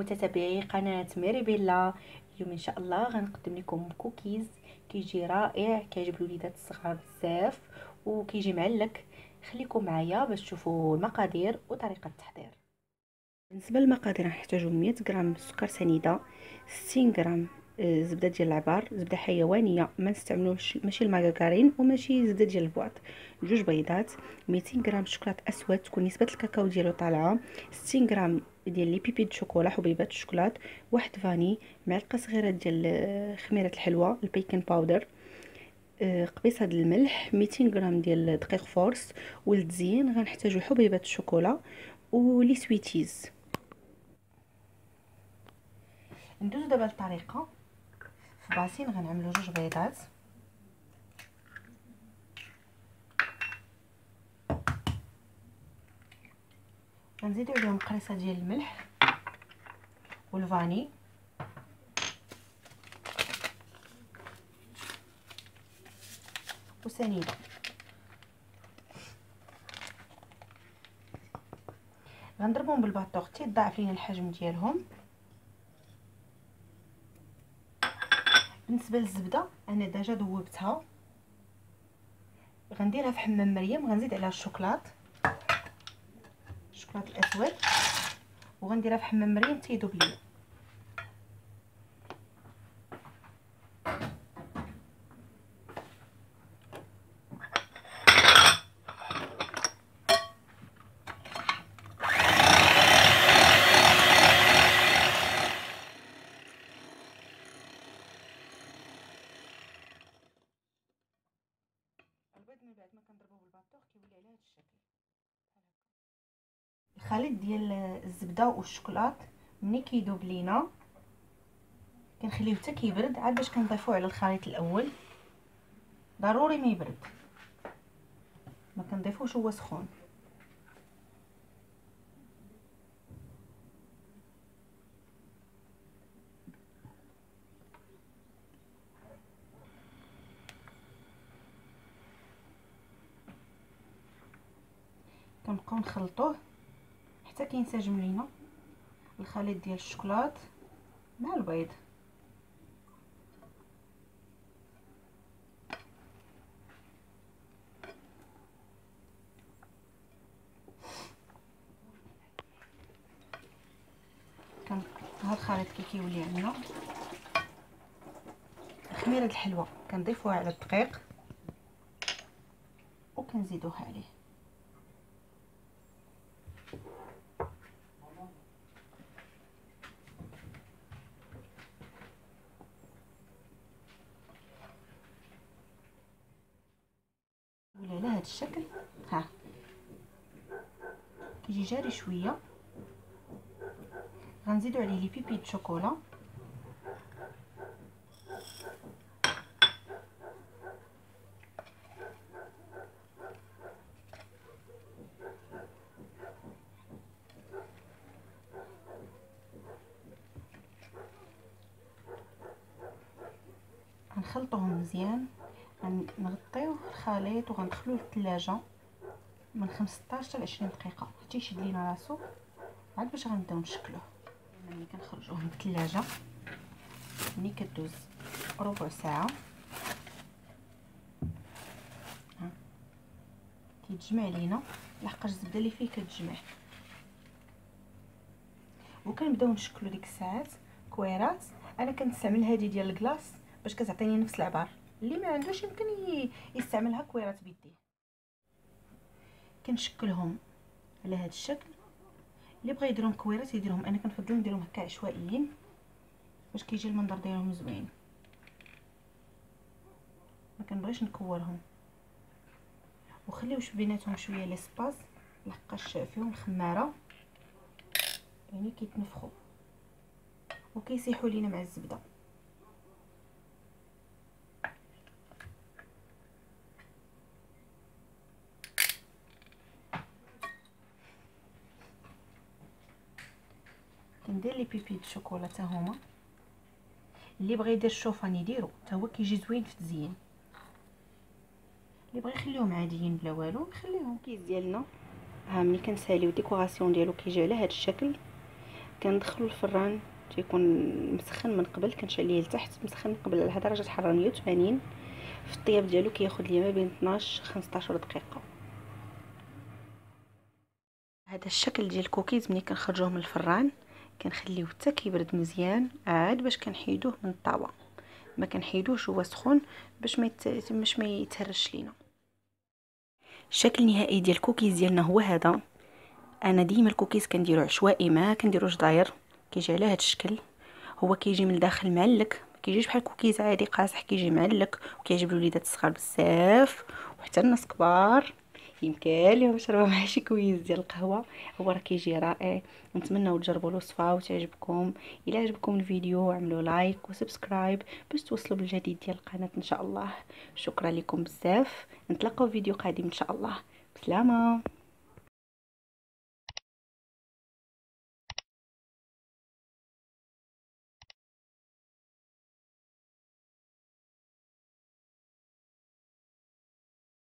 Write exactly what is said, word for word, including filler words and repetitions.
متابعي قناه ميريبيلا. اليوم ان شاء الله غنقدم لكم كوكيز كيجي رائع، كيعجب الوليدات الصغار بزاف وكيجي معلك. خليكم معايا باش تشوفوا المقادير وطريقه التحضير. بالنسبه للمقادير غنحتاجو مية غرام سكر سنيده، ستين غرام زبده ديال العبار، زبده حيوانيه ما نستعملوش، ماشي المارغرين وماشي زبده ديال البواط، جوج بيضات، ميتين غرام شوكولاط اسود تكون نسبه الكاكاو ديالو طالعه، ستين غرام ديال لي بيبي دو شوكولا حبيبات الشوكولاط، واحد فاني، معلقه صغيره ديال خميره الحلوى البيكين باودر، قبيصه ديال الملح، ميتين غرام ديال دقيق فورس، والتزيين غنحتاجو حبيبات الشوكولا ولي سويتيز. ندوزو دابا للطريقه. في باسين غنعملو جوج بيضات، غنزيدو عليهم قريصه ديال الملح والفاني وسنيده. غنضربهم بالباطور حتى يضاعف لينا الحجم ديالهم. بالنسبه للزبده انا ديجا ذوبتها، غنديرها في حمام مريم، غنزيد عليها الشوكولاط الشوكولاط الاسود وغنديرها في حمام مريم تيذوب ليا. البيض من بعد ما كنضربوه بالباطور كيولي على هذا الشكل. الخليط ديال الزبده والشوكولاط ملي كيذوب لينا كنخليوه حتى كيبرد عاد باش كنضيفوه على الخليط الاول. ضروري ما يبرد، ما كنضيفوش هو سخون. كنبقاو نخلطوه حتى كينسجم لينا الخليط ديال الشوكولاط مع البيض. كان هذا الخليط كي كيولي عندنا خميره الحلوى كنضيفوها على الدقيق وكنزيدوها عليه. ولا على هذا الشكل ها كيجي جاري شويه. غنزيدو عليه لي بيبي د شوكولا غنخلطوهم مزيان. غنغطيو الخليط وغندخلوه للثلاجه من خمسطاش حتى عشرين دقيقه حتى يشد لينا راسو، عاد باش غنبداو نشكلوه. ملي كنخرجوه من الثلاجه ملي كدوز ربع ساعه ها كيتجمع لينا لحقاش الزبده اللي فيه كتجمع، وكنبداو نشكلو ديك الساعات كويرات. انا كنستعمل هذه ديال الكلاص باش كتعطيني نفس العبار. اللي ما عندوش يمكن يستعملها كويرات بيديه. كنشكلهم على هذا الشكل. اللي بغى يديرهم كويرات يديرهم، انا كنفضل نديرهم هكا عشوائيين باش كيجي المنظر ديالهم زوين. ما كنبغيش نكورهم وخليوش بيناتهم شويه ليسباس لحقاش فيهم الخماره يعني كيتنفخوا وكيسيحوا لينا مع الزبده. كندير لي بيبي د شوكولا حتى هما. اللي بغى يدير الشوفان يديرو حتى هو كيجي زوين في التزيين. اللي بغى يخليهم عاديين بلا والو يخليهم. كيس ديالنا ها ملي كنساليو الديكوراسيون ديالو كيجي على هذا الشكل. كندخلو الفران تيكون مسخن من قبل، كنشعل ليه لتحت مسخن قبل على درجه حراره مية وثمانين. في الطياب ديالو كياخذ ليا ما بين اثناش خمسطاش دقيقه. هذا الشكل ديال الكوكيز ملي كنخرجوه من الفران كنخليوه حتى كيبرد مزيان عاد باش كنحيدوه من الطاوه، ما كنحيدوش هو سخون باش ما باش ما يتهرش لينا. الشكل النهائي ديال الكوكيز ديالنا هو هذا. انا ديما الكوكيز كنديرو عشوائي، ما كنديروش داير، كيجي على هذا الشكل. هو كيجي من الداخل معلك، ما كيجيش بحال الكوكيز عادي قاصح، كيجي معلك وكيعجب الوليدات الصغار بزاف وحتى الناس كبار يمكن لهم يشربوا معاه شي كويس ديال القهوه. هو راه كيجي رائع، نتمنىو تجربوا الوصفه وتعجبكم. الا عجبكم الفيديو اعملوا لايك وسبسكرايب باش توصلوا بالجديد ديال القناه ان شاء الله. شكرا لكم بزاف، نتلاقاو فيديو قادم ان شاء الله. بسلامه.